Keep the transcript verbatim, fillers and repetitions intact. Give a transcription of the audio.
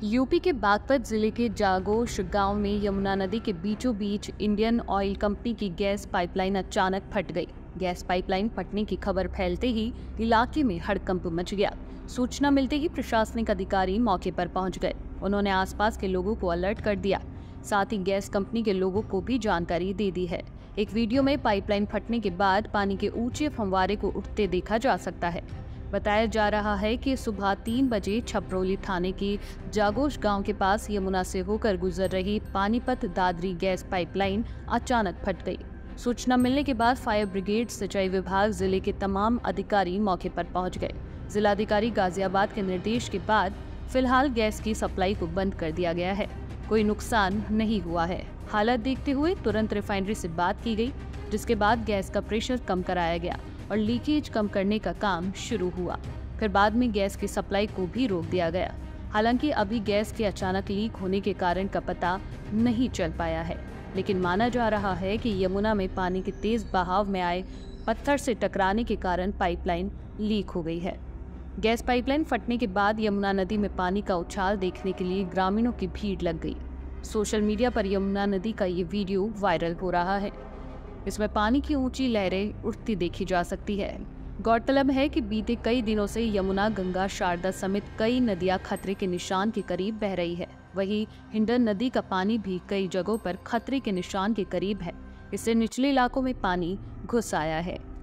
UP के बागपत जिले के जागोश गांव में यमुना नदी के बीचों बीच इंडियन ऑयल कंपनी की गैस पाइपलाइन अचानक फट गई। गैस पाइपलाइन फटने की खबर फैलते ही इलाके में हड़कंप मच गया। सूचना मिलते ही प्रशासनिक अधिकारी मौके पर पहुंच गए। उन्होंने आसपास के लोगों को अलर्ट कर दिया, साथ ही गैस कंपनी के लोगों को भी जानकारी दे दी है। एक वीडियो में पाइपलाइन फटने के बाद पानी के ऊंचे फव्वारे को उठते देखा जा सकता है। बताया जा रहा है कि सुबह तीन बजे छपरौली थाने की जागोश गांव के पास यमुना से होकर गुजर रही पानीपत दादरी गैस पाइपलाइन अचानक फट गई। सूचना मिलने के बाद फायर ब्रिगेड, सिंचाई विभाग, जिले के तमाम अधिकारी मौके पर पहुंच गए। जिलाधिकारी गाजियाबाद के निर्देश के बाद फिलहाल गैस की सप्लाई को बंद कर दिया गया है। कोई नुकसान नहीं हुआ है। हालत देखते हुए तुरंत रिफाइनरी से बात की गई, जिसके बाद गैस का प्रेशर कम कराया गया और लीकेज कम करने का काम शुरू हुआ। फिर बाद में गैस की सप्लाई को भी रोक दिया गया। हालांकि अभी गैस के अचानक लीक होने के कारण का पता नहीं चल पाया है, लेकिन माना जा रहा है कि यमुना में पानी के तेज बहाव में आए पत्थर से टकराने के कारण पाइपलाइन लीक हो गई है। गैस पाइपलाइन फटने के बाद यमुना नदी में पानी का उछाल देखने के लिए ग्रामीणों की भीड़ लग गई। सोशल मीडिया पर यमुना नदी का ये वीडियो वायरल हो रहा है। इसमें पानी की ऊंची लहरें उठती देखी जा सकती है। गौरतलब है कि बीते कई दिनों से यमुना, गंगा, शारदा समेत कई नदियां खतरे के निशान के करीब बह रही है। वहीं हिंडन नदी का पानी भी कई जगहों पर खतरे के निशान के करीब है। इससे निचले इलाकों में पानी घुस आया है।